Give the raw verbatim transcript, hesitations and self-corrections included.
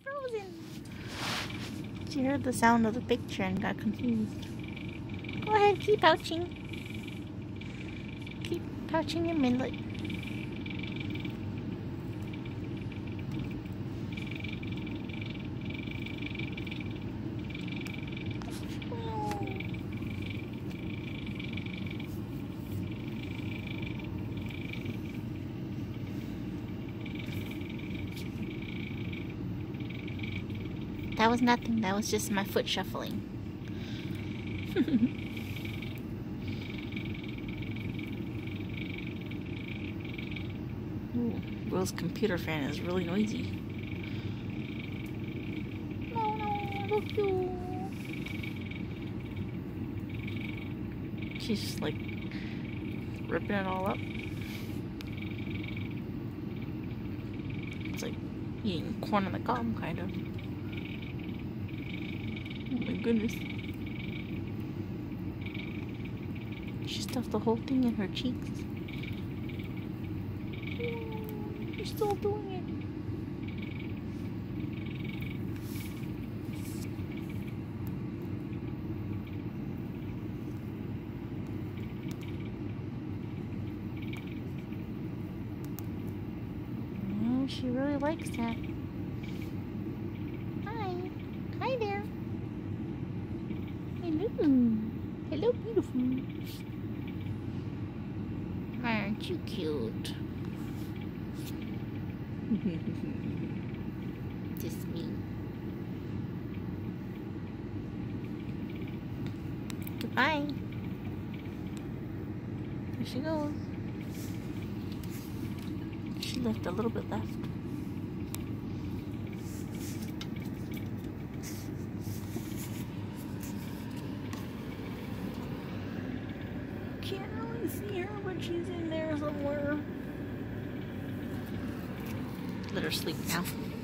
frozen. She heard the sound of the picture and got confused. Go ahead, keep pouching. Keep pouching your Mindlet. That was nothing. That was just my foot shuffling. Ooh, Will's computer fan is really noisy. No, no, look you. She's just like ripping it all up. It's like eating corn on the cob, kind of. Oh my goodness. She stuffed the whole thing in her cheeks. Oh, you're still doing it. Oh, she really likes that. Hi. Hi there. Hello. Hello, beautiful. Aren't you cute? Just me. Goodbye. There she goes. She left a little bit left. Can't really see her, but she's in there somewhere. Let her sleep now.